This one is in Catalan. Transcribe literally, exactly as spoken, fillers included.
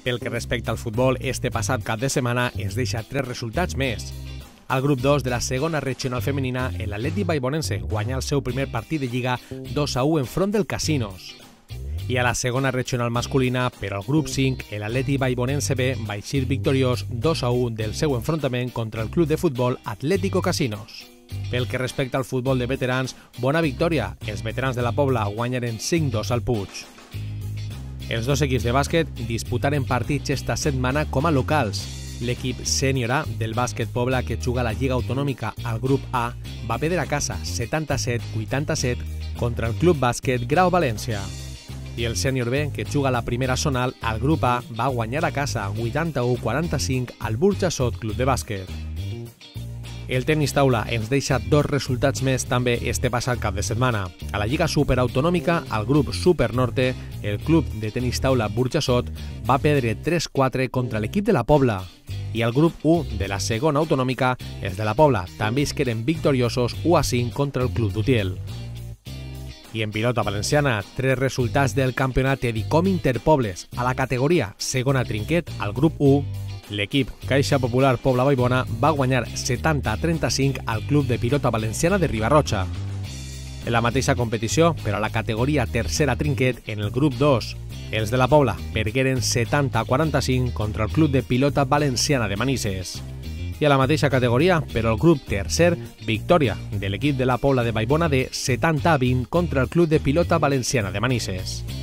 Pel que respecta al futbol, este passat cap de setmana es deixa tres resultats més. Al grup dos de la segona regional femenina, l'Atlètic Vallbonense guanya el seu primer partit de Lliga dos a u enfront del Casinos. I a la segona regional masculina, però al grup cinc, l'Atlètic Vallbonense B va eixir victoriós dos a u del seu enfrontament contra el club de futbol Atlético Casinos. Pel que respecta al futbol de veterans, bona victòria. Els veterans de la Pobla guanyaren cinc dos al Puig. Els dos equips de bàsquet disputaren partits esta setmana com a locals. L'equip sènior A del bàsquet Pobla, que juga a la Lliga Autonòmica al grup A, va perdre a casa setanta-set vuitanta-set contra el Club Bàsquet Grau València. I el sènior B, que juga a la primera zonal al grup A, va guanyar a casa vuitanta-u quaranta-cinc al Burjassot Club de Bàsquet. El tenis taula ens deixa dos resultats més també este passat cap de setmana. A la Lliga Superautonòmica, al grup Super Norte, el club de tenis taula Burjassot va perdre tres quatre contra l'equip de la Pobla. I al grup u de la segona autonòmica, els de la Pobla també es queden victoriosos u a cinc contra el club d'Utiel. I en pilota valenciana, tres resultats del campionat Edicom Interpobles. A la categoria segona trinquet, al grup u, l'equip Caixa Popular Pobla Vallbona va guanyar setanta a trenta-cinc al club de pilota valenciana de Ribarroja. En la mateixa competició, però a la categoria tercera trinquet, en el grup dos, els de la Pobla pergueren setanta a quaranta-cinc contra el club de pilota valenciana de Manises. I a la mateixa categoria, però el grup tercer, victòria de l'equip de la Pobla de Vallbona de setanta a vint contra el club de pilota valenciana de Manises.